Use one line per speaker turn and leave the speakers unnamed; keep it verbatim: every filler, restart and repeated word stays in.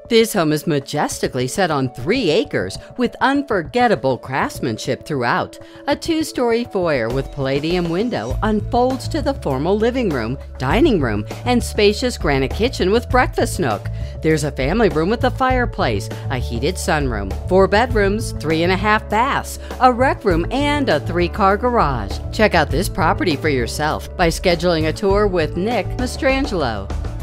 This home is majestically set on three acres with unforgettable craftsmanship throughout. A two-story foyer with palladium window unfolds to the formal living room, dining room, and spacious granite kitchen with breakfast nook. There's a family room with a fireplace, a heated sunroom, four bedrooms, three and a half baths, a rec room, and a three-car garage. Check out this property for yourself by scheduling a tour with Nick Mastrangelo.